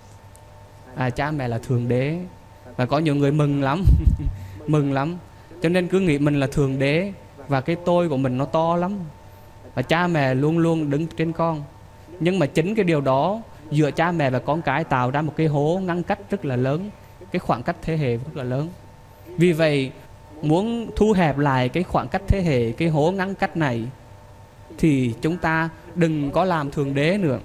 À, cha mẹ là Thượng Đế. Và có nhiều người mừng lắm mừng lắm, cho nên cứ nghĩ mình là Thượng Đế và cái tôi của mình nó to lắm, và cha mẹ luôn luôn đứng trên con. Nhưng mà chính cái điều đó giữa cha mẹ và con cái tạo ra một cái hố ngăn cách rất là lớn, cái khoảng cách thế hệ rất là lớn. Vì vậy muốn thu hẹp lại cái khoảng cách thế hệ, cái hố ngăn cách này, thì chúng ta đừng có làm Thượng Đế nữa.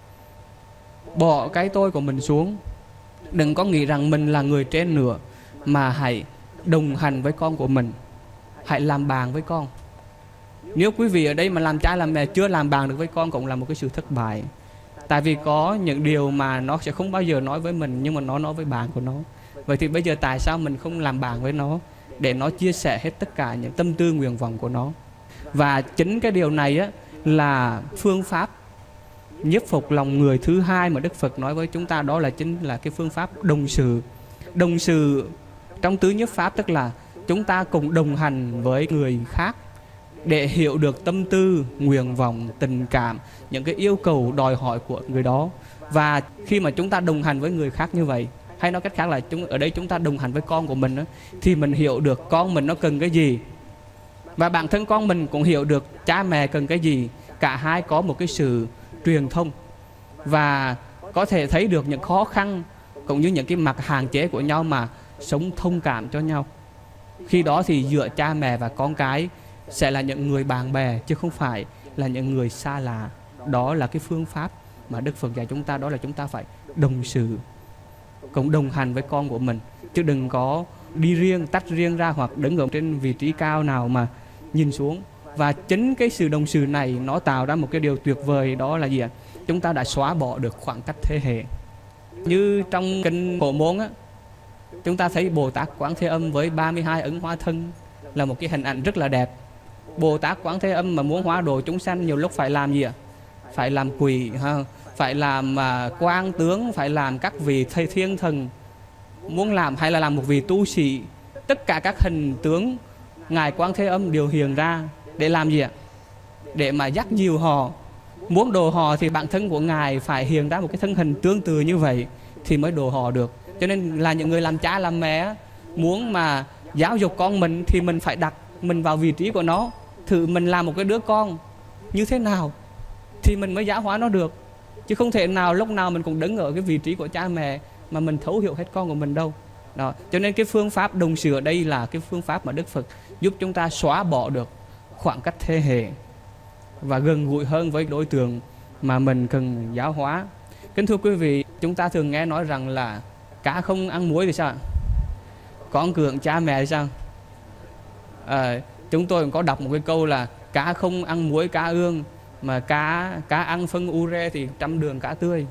Bỏ cái tôi của mình xuống, đừng có nghĩ rằng mình là người trên nữa, mà hãy đồng hành với con của mình, hãy làm bạn với con. Nếu quý vị ở đây mà làm cha làm mẹ chưa làm bạn được với con cũng là một cái sự thất bại. Tại vì có những điều mà nó sẽ không bao giờ nói với mình, nhưng mà nó nói với bạn của nó. Vậy thì bây giờ tại sao mình không làm bạn với nó, để nó chia sẻ hết tất cả những tâm tư nguyện vọng của nó? Và chính cái điều này á, là phương pháp nhiếp phục lòng người thứ hai mà Đức Phật nói với chúng ta, đó là chính là cái phương pháp đồng sự. Đồng sự trong tứ nhiếp pháp tức là chúng ta cùng đồng hành với người khác để hiểu được tâm tư, nguyện vọng, tình cảm, những cái yêu cầu đòi hỏi của người đó. Và khi mà chúng ta đồng hành với người khác như vậy, hay nói cách khác là chúng ở đây chúng ta đồng hành với con của mình đó, thì mình hiểu được con mình nó cần cái gì, và bản thân con mình cũng hiểu được cha mẹ cần cái gì. Cả hai có một cái sự truyền thông và có thể thấy được những khó khăn cũng như những cái mặt hạn chế của nhau mà sống thông cảm cho nhau. Khi đó thì giữa cha mẹ và con cái sẽ là những người bạn bè, chứ không phải là những người xa lạ. Đó là cái phương pháp mà Đức Phật dạy chúng ta, đó là chúng ta phải đồng sự, cũng đồng hành với con của mình, chứ đừng có đi riêng, tách riêng ra hoặc đứng ở trên vị trí cao nào mà nhìn xuống. Và chính cái sự đồng sự này nó tạo ra một cái điều tuyệt vời, đó là gì ạ? Chúng ta đã xóa bỏ được khoảng cách thế hệ. Như trong kinh Phổ Môn á, chúng ta thấy Bồ Tát Quán Thế Âm với ba mươi hai ấn hóa thân là một cái hình ảnh rất là đẹp. Bồ Tát Quán Thế Âm mà muốn hóa độ chúng sanh nhiều lúc phải làm gì ạ? Phải làm quỷ, ha? Phải làm uh, quan tướng, phải làm các vị thầy thiên thần, muốn làm hay là làm một vị tu sĩ. Tất cả các hình tướng Ngài Quán Thế Âm đều hiện ra để làm gì ạ? Để mà dắt dìu họ. Muốn độ họ thì bản thân của Ngài phải hiện ra một cái thân hình tương tự như vậy thì mới độ họ được. Cho nên là những người làm cha làm mẹ muốn mà giáo dục con mình thì mình phải đặt mình vào vị trí của nó, thử mình làm một cái đứa con như thế nào thì mình mới giáo hóa nó được. Chứ không thể nào lúc nào mình cũng đứng ở cái vị trí của cha mẹ mà mình thấu hiểu hết con của mình đâu. Đó. Cho nên cái phương pháp đồng sự ở đây là cái phương pháp mà Đức Phật giúp chúng ta xóa bỏ được khoảng cách thế hệ và gần gũi hơn với đối tượng mà mình cần giáo hóa. Kính thưa quý vị, chúng ta thường nghe nói rằng là cá không ăn muối thì sao? Con cưỡng cha mẹ thì sao? À, chúng tôi cũng có đọc một cái câu là cá không ăn muối cá ương, mà cá cá ăn phân ure thì trăm đường cá tươi.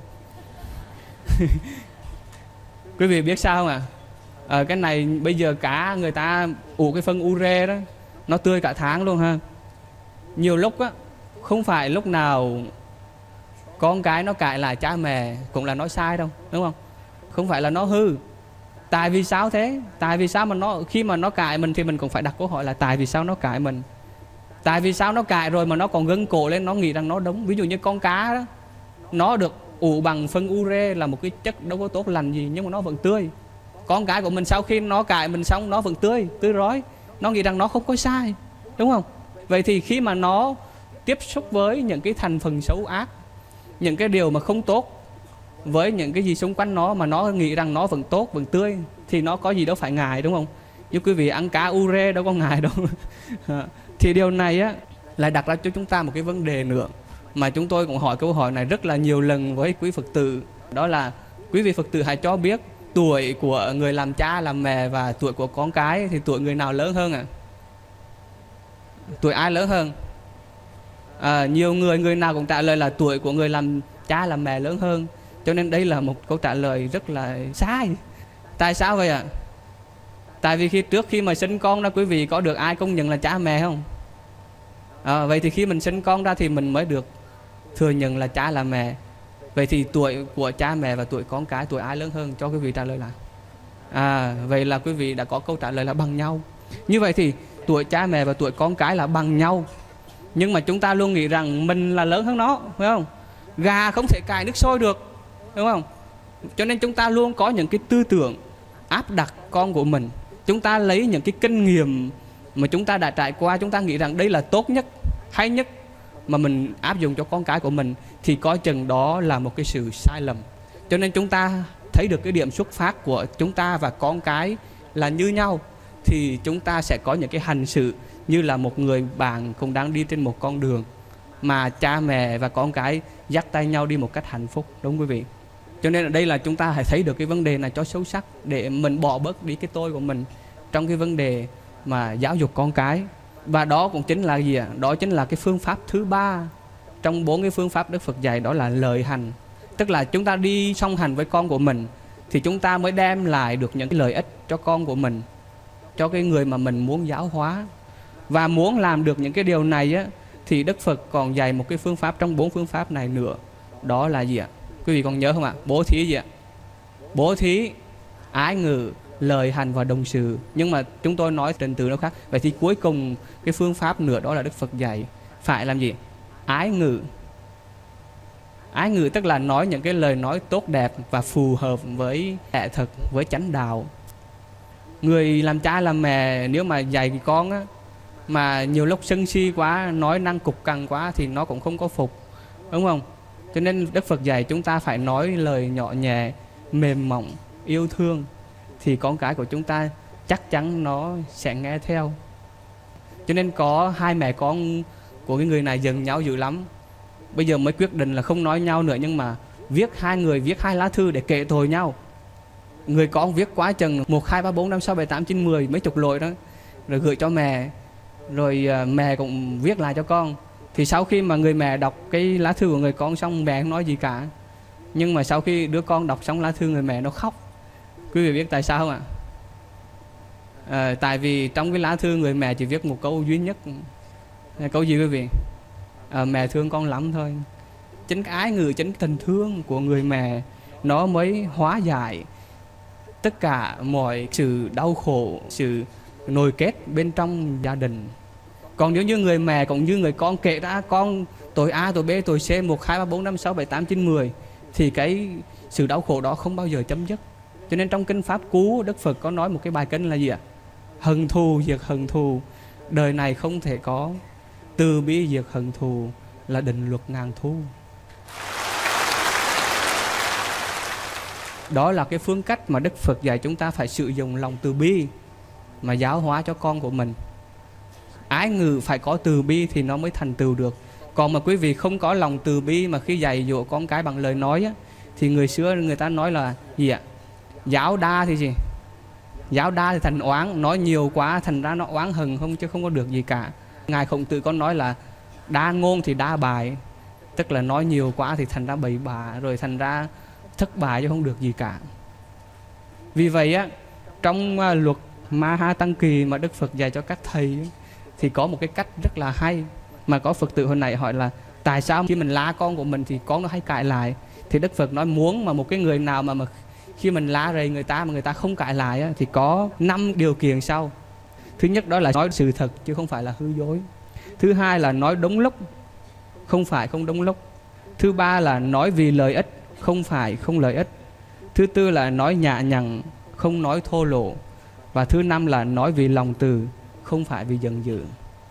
Quý vị biết sao không ạ? À, cái này bây giờ cá người ta ủ cái phân ure đó, nó tươi cả tháng luôn ha. Nhiều lúc á, không phải lúc nào con cái nó cãi lại cha mẹ cũng là nói sai đâu, đúng không? Không phải là nó hư. Tại vì sao thế? Tại vì sao mà nó khi mà nó cãi mình thì mình cũng phải đặt câu hỏi là tại vì sao nó cãi mình? Tại vì sao nó cãi rồi mà nó còn gân cổ lên, nó nghĩ rằng nó đúng. Ví dụ như con cá đó, nó được ủ bằng phân ure là một cái chất đâu có tốt lành gì, nhưng mà nó vẫn tươi. Con cái của mình sau khi nó cãi mình xong nó vẫn tươi, tươi rói. Nó nghĩ rằng nó không có sai, đúng không? Vậy thì khi mà nó tiếp xúc với những cái thành phần xấu ác, những cái điều mà không tốt, với những cái gì xung quanh nó mà nó nghĩ rằng nó vẫn tốt, vẫn tươi, thì nó có gì đâu phải ngại, đúng không? Như quý vị ăn cá ure đâu có ngại đâu. Thì điều này á lại đặt ra cho chúng ta một cái vấn đề nữa, mà chúng tôi cũng hỏi câu hỏi này rất là nhiều lần với quý Phật tử. Đó là quý vị Phật tử hãy cho biết tuổi của người làm cha làm mẹ và tuổi của con cái thì tuổi người nào lớn hơn ạ? À? Tuổi ai lớn hơn? À, nhiều người người nào cũng trả lời là tuổi của người làm cha làm mẹ lớn hơn. Cho nên đây là một câu trả lời rất là sai. Tại sao vậy ạ? À? Tại vì khi trước khi mà sinh con ra, quý vị có được ai công nhận là cha mẹ không? À, vậy thì khi mình sinh con ra thì mình mới được thừa nhận là cha là mẹ. Vậy thì tuổi của cha mẹ và tuổi con cái, tuổi ai lớn hơn? Cho quý vị trả lời lại. À, vậy là quý vị đã có câu trả lời là bằng nhau. Như vậy thì tuổi cha mẹ và tuổi con cái là bằng nhau. Nhưng mà chúng ta luôn nghĩ rằng mình là lớn hơn nó, phải không? Gà không thể cài nước sôi được, đúng không? Cho nên chúng ta luôn có những cái tư tưởng áp đặt con của mình. Chúng ta lấy những cái kinh nghiệm mà chúng ta đã trải qua, chúng ta nghĩ rằng đây là tốt nhất, hay nhất, mà mình áp dụng cho con cái của mình, thì coi chừng đó là một cái sự sai lầm. Cho nên chúng ta thấy được cái điểm xuất phát của chúng ta và con cái là như nhau, thì chúng ta sẽ có những cái hành xử như là một người bạn cũng đang đi trên một con đường mà cha mẹ và con cái dắt tay nhau đi một cách hạnh phúc, đúng quý vị? Cho nên ở đây là chúng ta hãy thấy được cái vấn đề này cho sâu sắc, để mình bỏ bớt đi cái tôi của mình trong cái vấn đề mà giáo dục con cái. Và đó cũng chính là gì ạ? Đó chính là cái phương pháp thứ ba trong bốn cái phương pháp Đức Phật dạy, đó là lợi hành. Tức là chúng ta đi song hành với con của mình thì chúng ta mới đem lại được những cái lợi ích cho con của mình, cho cái người mà mình muốn giáo hóa. Và muốn làm được những cái điều này á, thì Đức Phật còn dạy một cái phương pháp trong bốn phương pháp này nữa. Đó là gì ạ? Quý vị còn nhớ không ạ? Bố thí gì ạ? Bố thí, ái ngữ, lời hành và đồng sự. Nhưng mà chúng tôi nói trình tự nó khác. Vậy thì cuối cùng cái phương pháp nữa đó là Đức Phật dạy phải làm gì? Ái ngữ. Ái ngữ tức là nói những cái lời nói tốt đẹp và phù hợp với lẽ thật, với chánh đạo. Người làm cha làm mẹ nếu mà dạy con á, mà nhiều lúc sân si quá, nói năng cục cằn quá thì nó cũng không có phục, đúng không? Cho nên Đức Phật dạy chúng ta phải nói lời nhỏ nhẹ, mềm mỏng, yêu thương, thì con cái của chúng ta chắc chắn nó sẽ nghe theo. Cho nên có hai mẹ con của cái người này giận nhau dữ lắm. Bây giờ mới quyết định là không nói nhau nữa, nhưng mà viết hai người viết hai lá thư để kể tội nhau. Người con viết quá chừng một, hai, ba, bốn, năm, sáu, bảy, tám, chín, mười mấy chục lỗi đó, rồi gửi cho mẹ. Rồi uh, mẹ cũng viết lại cho con. Thì sau khi mà người mẹ đọc cái lá thư của người con xong, mẹ không nói gì cả. Nhưng mà sau khi đứa con đọc xong lá thư người mẹ nó khóc. Quý vị biết tại sao không ạ? À, tại vì trong cái lá thư người mẹ chỉ viết một câu duy nhất. Câu gì quý vị? À, mẹ thương con lắm thôi. Chính cái ái ngữ, chính tình thương của người mẹ nó mới hóa giải tất cả mọi sự đau khổ, sự nồi kết bên trong gia đình. Còn nếu như người mẹ cũng như người con kể ra con tội A, tội B, tội C, một, hai, ba, bốn, năm, sáu, bảy, tám, chín, mười, thì cái sự đau khổ đó không bao giờ chấm dứt. Cho nên trong kinh Pháp Cú, Đức Phật có nói một cái bài kinh là gì ạ? Hận thù diệt hận thù, đời này không thể có. Từ bi diệt hận thù là định luật ngàn thu. Đó là cái phương cách mà Đức Phật dạy chúng ta phải sử dụng lòng từ bi mà giáo hóa cho con của mình. Ái ngữ phải có từ bi thì nó mới thành tựu được. Còn mà quý vị không có lòng từ bi mà khi dạy dỗ con cái bằng lời nói á, thì người xưa người ta nói là gì ạ? Giáo đa thì gì? Giáo đa thì thành oán, nói nhiều quá thành ra nó oán hừng không, chứ không có được gì cả. Ngài Khổng Tử có nói là đa ngôn thì đa bại, tức là nói nhiều quá thì thành ra bậy bạ, rồi thành ra thất bại chứ không được gì cả. Vì vậy á, trong uh, luật Maha Tăng Kỳ mà Đức Phật dạy cho các thầy thì có một cái cách rất là hay, mà có Phật tử hồi nãy hỏi là tại sao khi mình la con của mình thì con nó hay cãi lại. Thì Đức Phật nói muốn mà một cái người nào mà, mà khi mình la rầy người ta mà người ta không cãi lại á, thì có năm điều kiện sau. Thứ nhất đó là nói sự thật chứ không phải là hư dối. Thứ hai là nói đúng lúc, không phải không đúng lúc. Thứ ba là nói vì lợi ích, không phải không lợi ích. Thứ tư là nói nhã nhặn, không nói thô lỗ. Và thứ năm là nói vì lòng từ, không phải vì giận dữ.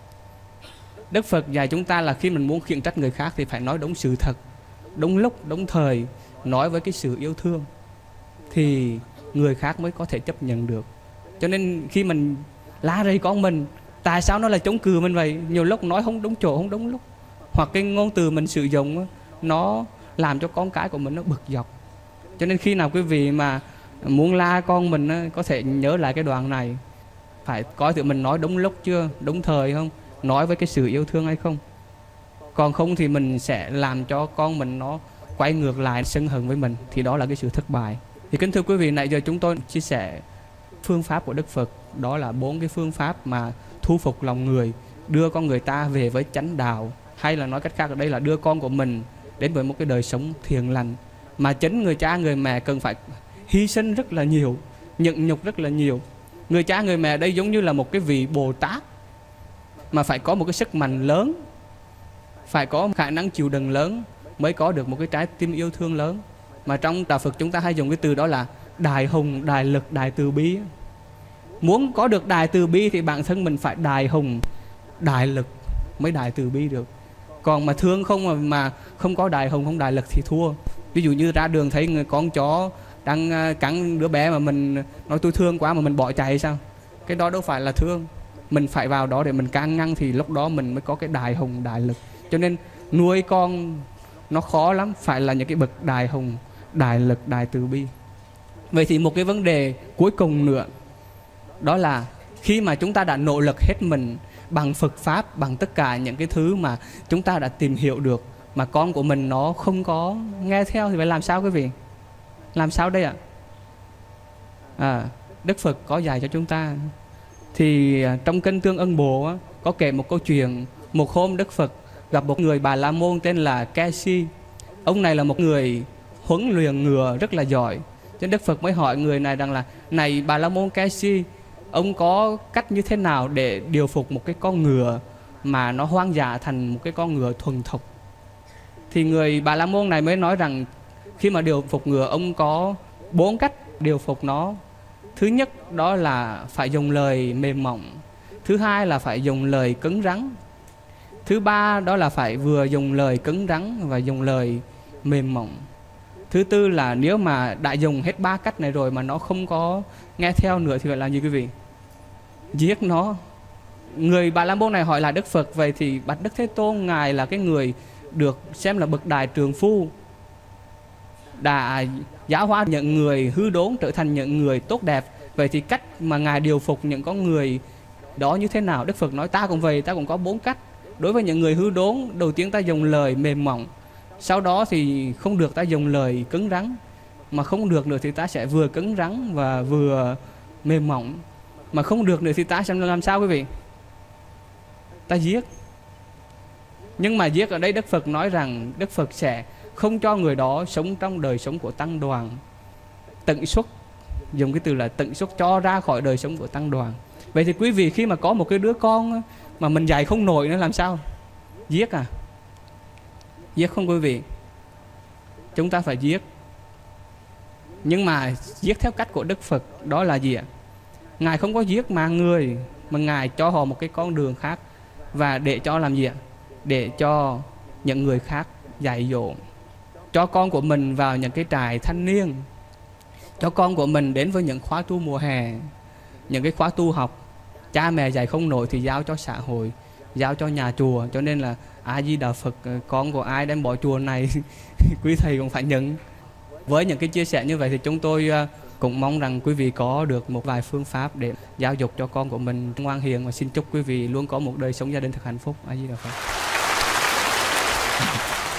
Đức Phật dạy chúng ta là khi mình muốn khiển trách người khác thì phải nói đúng sự thật, đúng lúc, đúng thời, nói với cái sự yêu thương thì người khác mới có thể chấp nhận được. Cho nên khi mình la rầy con mình, tại sao nó lại chống cự mình vậy? Nhiều lúc nói không đúng chỗ, không đúng lúc, hoặc cái ngôn từ mình sử dụng nó làm cho con cái của mình nó bực dọc. Cho nên khi nào quý vị mà muốn la con mình có thể nhớ lại cái đoạn này, phải coi thử mình nói đúng lúc chưa, đúng thời không, nói với cái sự yêu thương hay không. Còn không thì mình sẽ làm cho con mình nó quay ngược lại sân hận với mình, thì đó là cái sự thất bại. Thì kính thưa quý vị, nãy giờ chúng tôi chia sẻ phương pháp của Đức Phật, đó là bốn cái phương pháp mà thu phục lòng người, đưa con người ta về với chánh đạo, hay là nói cách khác ở đây là đưa con của mình đến với một cái đời sống thiện lành. Mà chính người cha người mẹ cần phải hy sinh rất là nhiều, nhẫn nhục rất là nhiều. Người cha người mẹ đây giống như là một cái vị Bồ Tát mà phải có một cái sức mạnh lớn, phải có khả năng chịu đựng lớn mới có được một cái trái tim yêu thương lớn. Mà trong đạo Phật chúng ta hay dùng cái từ đó là đại hùng, đại lực, đại từ bi. Muốn có được đại từ bi thì bản thân mình phải đại hùng, đại lực mới đại từ bi được. Còn mà thương không mà, mà không có đại hùng, không đại lực thì thua. Ví dụ như ra đường thấy người con chó đang cắn đứa bé mà mình nói tôi thương quá mà mình bỏ chạy sao? Cái đó đâu phải là thương. Mình phải vào đó để mình can ngăn thì lúc đó mình mới có cái đại hùng, đại lực. Cho nên nuôi con nó khó lắm, phải là những cái bậc đại hùng, đại lực, đại từ bi. Vậy thì một cái vấn đề cuối cùng nữa, đó là khi mà chúng ta đã nỗ lực hết mình bằng Phật Pháp, bằng tất cả những cái thứ mà chúng ta đã tìm hiểu được, mà con của mình nó không có nghe theo thì phải làm sao quý vị? Làm sao đây ạ? À, Đức Phật có dạy cho chúng ta. Thì trong Kinh Tương Ân Bộ á, có kể một câu chuyện. Một hôm Đức Phật gặp một người Bà La Môn tên là Kesi. Ông này là một người huấn luyện ngựa rất là giỏi. Cho nên Đức Phật mới hỏi người này rằng là: này Bà La Môn Kesi, ông có cách như thế nào để điều phục một cái con ngựa mà nó hoang dã thành một cái con ngựa thuần thục? Thì người Bà La Môn này mới nói rằng khi mà điều phục ngựa, ông có bốn cách điều phục nó. Thứ nhất đó là phải dùng lời mềm mỏng. Thứ hai là phải dùng lời cứng rắn. Thứ ba đó là phải vừa dùng lời cứng rắn và dùng lời mềm mỏng. Thứ tư là nếu mà đã dùng hết ba cách này rồi mà nó không có nghe theo nữa thì phải làm gì quý vị? Giết nó. Người Bà La Môn này hỏi là Đức Phật: vậy thì bạch Đức Thế Tôn, ngài là cái người được xem là bậc đại trượng phu, đã giáo hóa những người hư đốn trở thành những người tốt đẹp. Vậy thì cách mà ngài điều phục những con người đó như thế nào? Đức Phật nói: ta cũng vậy, ta cũng có bốn cách. Đối với những người hư đốn, đầu tiên ta dùng lời mềm mỏng, sau đó thì không được ta dùng lời cứng rắn, mà không được nữa thì ta sẽ vừa cứng rắn và vừa mềm mỏng, mà không được nữa thì ta sẽ làm sao quý vị? Ta giết. Nhưng mà giết ở đây Đức Phật nói rằng Đức Phật sẽ không cho người đó sống trong đời sống của tăng đoàn, tận xuất, dùng cái từ là tận xuất, cho ra khỏi đời sống của tăng đoàn. Vậy thì quý vị khi mà có một cái đứa con mà mình dạy không nổi nữa làm sao? Giết à? Giết không quý vị? Chúng ta phải giết. Nhưng mà giết theo cách của Đức Phật đó là gì ạ? Ngài không có giết mà người, mà Ngài cho họ một cái con đường khác. Và để cho làm gì ạ? Để cho những người khác dạy dỗ. Cho con của mình vào những cái trại thanh niên, cho con của mình đến với những khóa tu mùa hè, những cái khóa tu học. Cha mẹ dạy không nổi thì giao cho xã hội, giao cho nhà chùa. Cho nên là A Di Đà Phật, con của ai đem bỏ chùa này quý thầy cũng phải nhận. Với những cái chia sẻ như vậy thì chúng tôi Cũng mong rằng quý vị có được một vài phương pháp để giáo dục cho con của mình ngoan hiền, và xin chúc quý vị luôn có một đời sống gia đình thật hạnh phúc. A Di Đà Phật.